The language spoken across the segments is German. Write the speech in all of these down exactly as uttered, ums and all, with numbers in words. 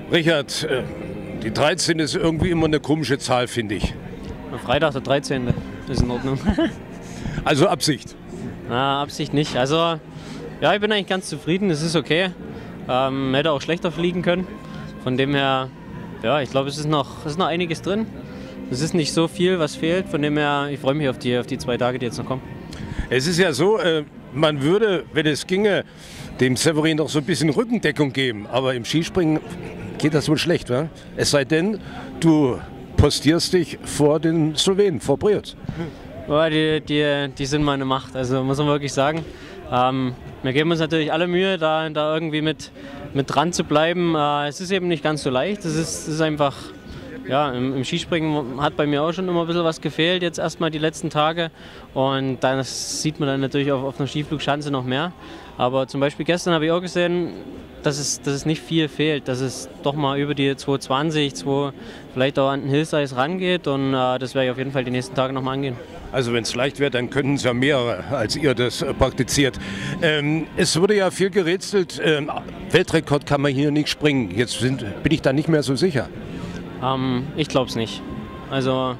Richard, äh, die dreizehn ist irgendwie immer eine komische Zahl, finde ich. Freitag der dreizehnte ist in Ordnung. Also Absicht? Na, Absicht nicht. Also, ja, ich bin eigentlich ganz zufrieden, es ist okay. Ähm, hätte auch schlechter fliegen können. Von dem her, ja, ich glaube, es ist noch, es ist noch einiges drin. Es ist nicht so viel, was fehlt. Von dem her, ich freue mich auf die, auf die zwei Tage, die jetzt noch kommen. Es ist ja so, äh, man würde, wenn es ginge, dem Severin noch so ein bisschen Rückendeckung geben. Aber im Skispringen geht das wohl schlecht, wa? Es sei denn, du postierst dich vor den Slowenen, vor Prioc. Ja, die, die, die sind meine Macht, also muss man wirklich sagen. Ähm, wir geben uns natürlich alle Mühe, da, da irgendwie mit, mit dran zu bleiben. Äh, es ist eben nicht ganz so leicht. Es ist, es ist einfach, ja, im, im Skispringen hat bei mir auch schon immer ein bisschen was gefehlt, jetzt erstmal die letzten Tage. Und dann sieht man dann natürlich auf, auf einer Skiflugschanze noch mehr. Aber zum Beispiel gestern habe ich auch gesehen, dass es, dass es nicht viel fehlt, dass es doch mal über die zwei zwanzig, zwei, vielleicht auch an den Hillsize rangeht. Und äh, das werde ich auf jeden Fall die nächsten Tage nochmal angehen. Also wenn es leicht wäre, dann könnten es ja mehrere, als ihr das äh, praktiziert. Ähm, es wurde ja viel gerätselt, ähm, Weltrekord kann man hier nicht springen. Jetzt sind, bin ich da nicht mehr so sicher. Ähm, ich glaube es nicht. Also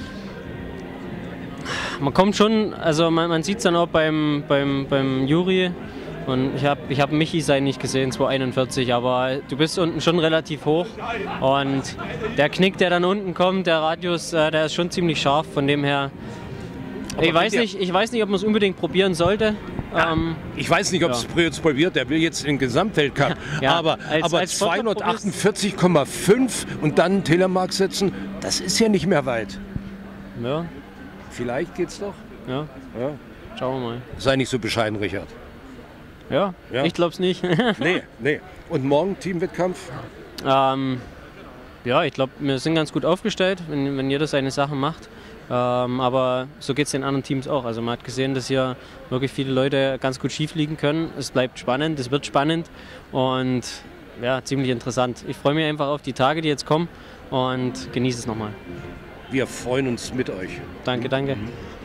man kommt schon, also man, man sieht es dann auch beim, beim, beim Juri. Und ich habe ich hab Michi sein nicht gesehen, zwei einundvierzig, aber du bist unten schon relativ hoch. Und der Knick, der dann unten kommt, der Radius, äh, der ist schon ziemlich scharf, von dem her. Ich weiß, nicht, ich weiß nicht, ob man es unbedingt probieren sollte. Ja, ähm, ich weiß nicht, ob es ja. Prioc probiert, der will jetzt den Gesamtweltcup. Ja, aber als, aber als zweihundertachtundvierzig Komma fünf und dann einen Telemark setzen, das ist ja nicht mehr weit. Ja. Vielleicht geht's doch. Ja. ja. Schauen wir mal. Sei nicht so bescheiden, Richard. Ja, ja. Ich glaube es nicht. nee, nee. Und morgen Teamwettkampf? Ähm, ja, ich glaube, wir sind ganz gut aufgestellt, wenn, wenn jeder seine Sachen macht. Ähm, aber so geht es den anderen Teams auch. Also man hat gesehen, dass hier wirklich viele Leute ganz gut Ski fliegen können. Es bleibt spannend, es wird spannend und ja, ziemlich interessant. Ich freue mich einfach auf die Tage, die jetzt kommen und genieße es nochmal. Wir freuen uns mit euch. Danke, danke. Mhm.